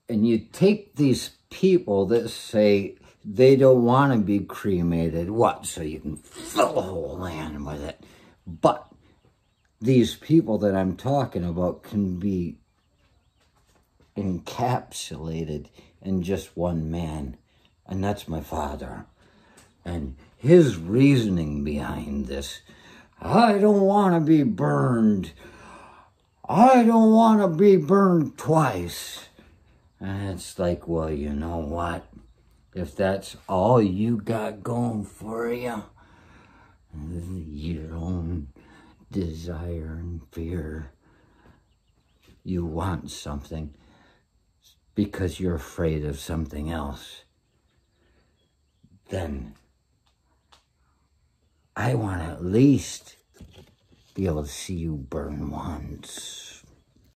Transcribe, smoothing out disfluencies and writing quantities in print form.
And you take these people that say they don't want to be cremated. What? So you can fill the whole land with it. But these people that I'm talking about can be encapsulated in just one man. And that's my father. And his reasoning behind this, I don't want to be burned. I don't want to be burned twice. And it's like, well, you know what? If that's all you got going for you, your own desire and fear, you want something because you're afraid of something else, then I want to at least be able to see you burn once.